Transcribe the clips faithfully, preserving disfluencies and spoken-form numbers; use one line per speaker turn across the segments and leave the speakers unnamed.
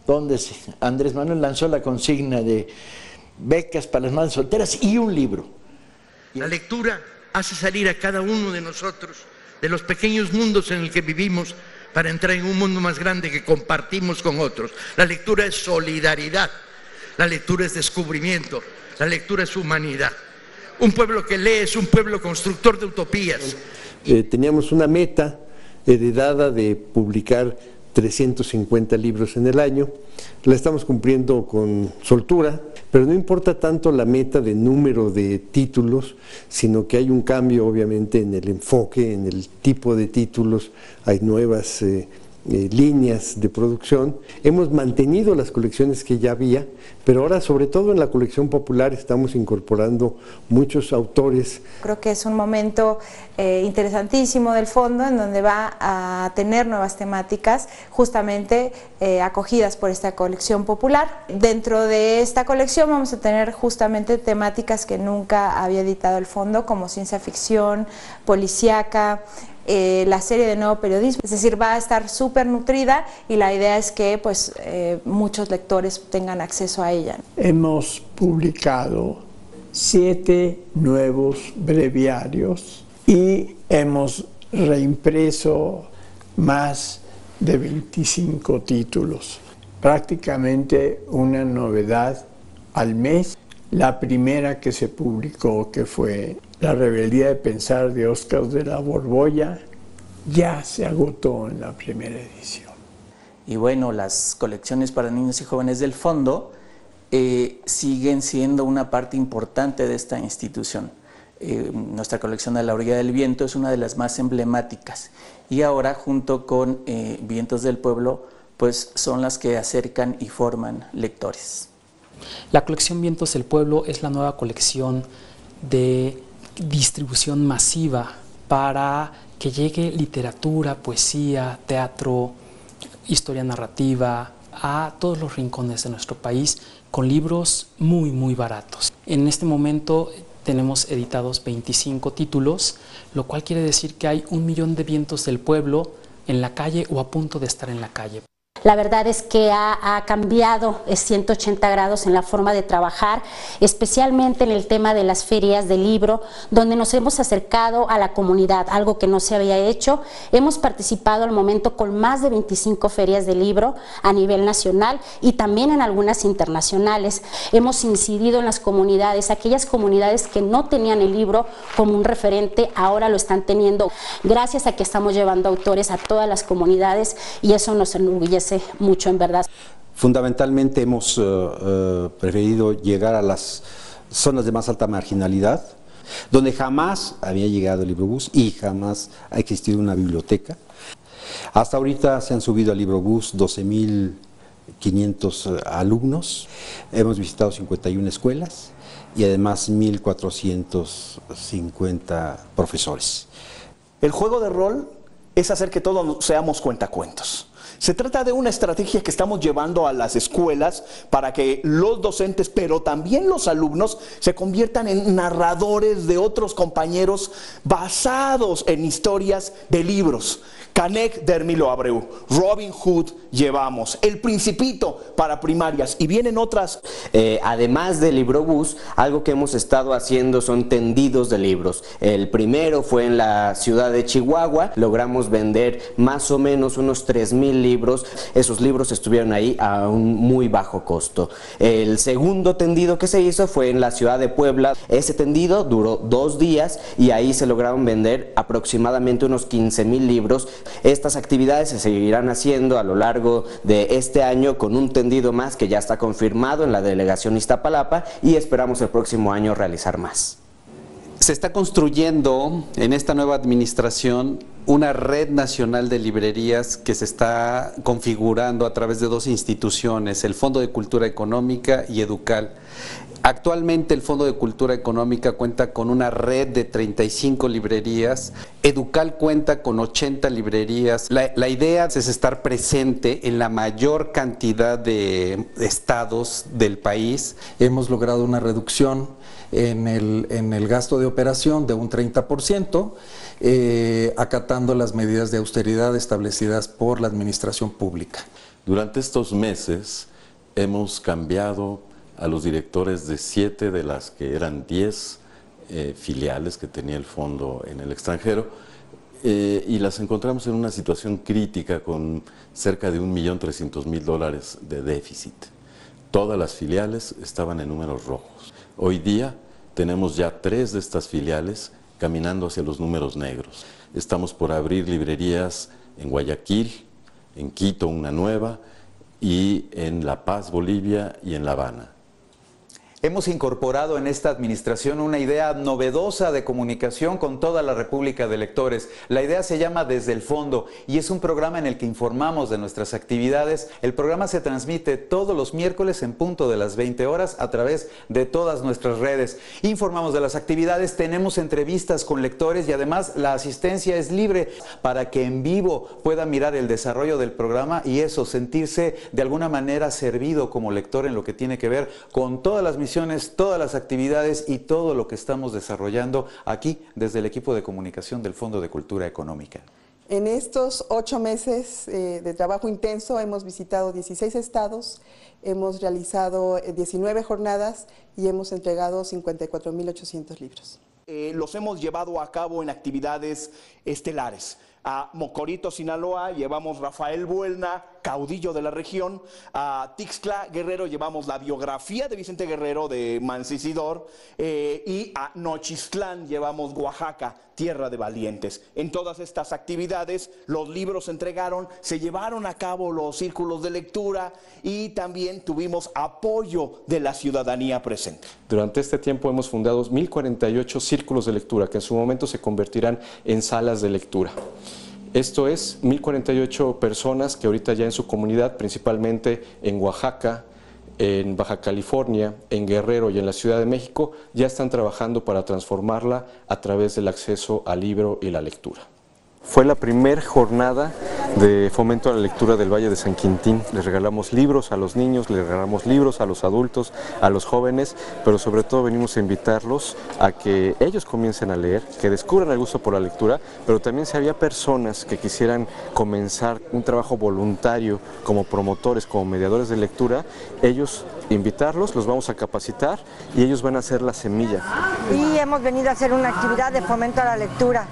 donde Andrés Manuel lanzó la consigna de becas para las madres solteras y un libro.
La lectura hace salir a cada uno de nosotros de los pequeños mundos en el que vivimos para entrar en un mundo más grande que compartimos con otros. La lectura es solidaridad, la lectura es descubrimiento, la lectura es humanidad. Un pueblo que lee es un pueblo constructor de utopías.
Eh, teníamos una meta heredada de publicar trescientos cincuenta libros en el año, la estamos cumpliendo con soltura, pero no importa tanto la meta de número de títulos, sino que hay un cambio obviamente en el enfoque, en el tipo de títulos, hay nuevas eh, eh, líneas de producción. Hemos mantenido las colecciones que ya había, pero ahora sobre todo en la colección popular estamos incorporando muchos autores.
Creo que es un momento eh, interesantísimo del fondo en donde va a tener nuevas temáticas justamente eh, acogidas por esta colección popular. Dentro de esta colección vamos a tener justamente temáticas que nunca había editado el fondo, como ciencia ficción, policíaca, Eh, la serie de nuevo periodismo, es decir, va a estar súper nutrida y la idea es que pues, eh, muchos lectores tengan acceso a ella.
Hemos publicado siete nuevos breviarios y hemos reimpreso más de veinticinco títulos, prácticamente una novedad al mes. La primera que se publicó, que fue La rebeldía de pensar de Óscar de la Borbolla, ya se agotó en la primera edición.
Y bueno, las colecciones para niños y jóvenes del fondo eh, siguen siendo una parte importante de esta institución. Eh, nuestra colección de La orilla del viento es una de las más emblemáticas y ahora junto con eh, Vientos del Pueblo pues son las que acercan y forman lectores.
La colección Vientos del Pueblo es la nueva colección de distribución masiva para que llegue literatura, poesía, teatro, historia narrativa a todos los rincones de nuestro país con libros muy muy baratos. En este momento tenemos editados veinticinco títulos, lo cual quiere decir que hay un millón de vientos del pueblo en la calle o a punto de estar en la calle.
La verdad es que ha, ha cambiado ciento ochenta grados en la forma de trabajar, especialmente en el tema de las ferias del libro, donde nos hemos acercado a la comunidad, algo que no se había hecho. Hemos participado al momento con más de veinticinco ferias de libro a nivel nacional y también en algunas internacionales. Hemos incidido en las comunidades, aquellas comunidades que no tenían el libro como un referente, ahora lo están teniendo, gracias a que estamos llevando autores a todas las comunidades y eso nos enorgullece mucho en verdad.
Fundamentalmente hemos uh, uh, preferido llegar a las zonas de más alta marginalidad, donde jamás había llegado el Librobús y jamás ha existido una biblioteca. Hasta ahorita se han subido al Librobús doce mil quinientos alumnos, hemos visitado cincuenta y una escuelas y además mil cuatrocientos cincuenta profesores.
El juego de rol es hacer que todos seamos cuentacuentos. Se trata de una estrategia que estamos llevando a las escuelas para que los docentes, pero también los alumnos, se conviertan en narradores de otros compañeros basados en historias de libros. Canek de Hermilo Abreu, Robin Hood llevamos, El Principito para primarias y vienen otras.
Eh, además del Librobús, algo que hemos estado haciendo son tendidos de libros. El primero fue en la ciudad de Chihuahua, logramos vender más o menos unos tres mil libros. Esos libros estuvieron ahí a un muy bajo costo. El segundo tendido que se hizo fue en la ciudad de Puebla. Ese tendido duró dos días y ahí se lograron vender aproximadamente unos quince mil libros. Estas actividades se seguirán haciendo a lo largo de este año con un tendido más que ya está confirmado en la delegación Iztapalapa y esperamos el próximo año realizar más.
Se está construyendo en esta nueva administración una red nacional de librerías que se está configurando a través de dos instituciones, el Fondo de Cultura Económica y Educal. Actualmente el Fondo de Cultura Económica cuenta con una red de treinta y cinco librerías, Educal cuenta con ochenta librerías. La, la idea es estar presente en la mayor cantidad de estados del país.
Hemos logrado una reducción en el, en el gasto de operación de un treinta por ciento, eh, acatando las medidas de austeridad establecidas por la administración pública.
Durante estos meses hemos cambiado a los directores de siete de las que eran diez eh, filiales que tenía el fondo en el extranjero, eh, y las encontramos en una situación crítica con cerca de un millón trescientos mil dólares de déficit. Todas las filiales estaban en números rojos. Hoy día tenemos ya tres de estas filiales caminando hacia los números negros. Estamos por abrir librerías en Guayaquil, en Quito una nueva, y en La Paz, Bolivia, y en La Habana.
Hemos incorporado en esta administración una idea novedosa de comunicación con toda la República de Lectores. La idea se llama Desde el Fondo y es un programa en el que informamos de nuestras actividades. El programa se transmite todos los miércoles en punto de las veinte horas a través de todas nuestras redes. Informamos de las actividades, tenemos entrevistas con lectores y además la asistencia es libre para que en vivo pueda mirar el desarrollo del programa y eso, sentirse de alguna manera servido como lector en lo que tiene que ver con todas las misiones, todas las actividades y todo lo que estamos desarrollando aquí desde el equipo de comunicación del Fondo de Cultura Económica.
En estos ocho meses eh, de trabajo intenso hemos visitado dieciséis estados, hemos realizado diecinueve jornadas y hemos entregado cincuenta y cuatro mil ochocientos libros.
Eh, los hemos llevado a cabo en actividades estelares. A Mocorito, Sinaloa, llevamos Rafael Buelna, caudillo de la región. A Tixcla, Guerrero, llevamos la biografía de Vicente Guerrero de Mancisidor. Eh, y a Nochistlán llevamos Oaxaca, tierra de valientes. En todas estas actividades los libros se entregaron, se llevaron a cabo los círculos de lectura y también tuvimos apoyo de la ciudadanía presente.
Durante este tiempo hemos fundado mil cuarenta y ocho círculos de lectura que en su momento se convertirán en salas de lectura. Esto es mil cuarenta y ocho personas que ahorita ya en su comunidad, principalmente en Oaxaca, en Baja California, en Guerrero y en la Ciudad de México, ya están trabajando para transformarla a través del acceso al libro y la lectura. Fue la primera jornada de fomento a la lectura del Valle de San Quintín. Les regalamos libros a los niños, les regalamos libros a los adultos, a los jóvenes, pero sobre todo venimos a invitarlos a que ellos comiencen a leer, que descubran el gusto por la lectura, pero también si había personas que quisieran comenzar un trabajo voluntario como promotores, como mediadores de lectura, ellos invitarlos, los vamos a capacitar y ellos van a hacer la semilla.
Y hemos venido a hacer una actividad de fomento a la lectura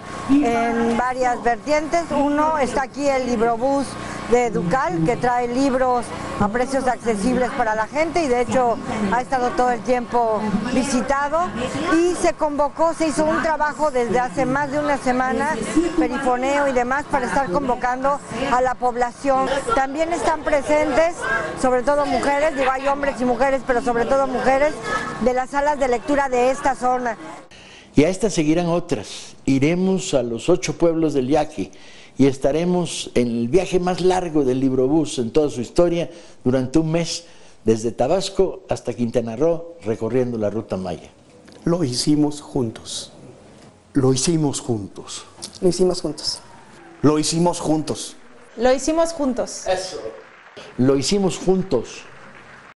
en varias vertientes. Uno, está aquí el Librobús de Educal, que trae libros a precios accesibles para la gente y de hecho ha estado todo el tiempo visitado y se convocó, se hizo un trabajo desde hace más de una semana, perifoneo y demás, para estar convocando a la población. También están presentes, sobre todo mujeres, digo hay hombres y mujeres, pero sobre todo mujeres, de las salas de lectura de esta zona.
Y a estas seguirán otras. Iremos a los ocho pueblos del Yaqui y estaremos en el viaje más largo del Librobús en toda su historia durante un mes, desde Tabasco hasta Quintana Roo, recorriendo la ruta maya.
Lo hicimos juntos. Lo hicimos juntos.
Lo hicimos juntos.
Lo hicimos juntos.
Lo hicimos juntos.
Eso. Lo hicimos juntos.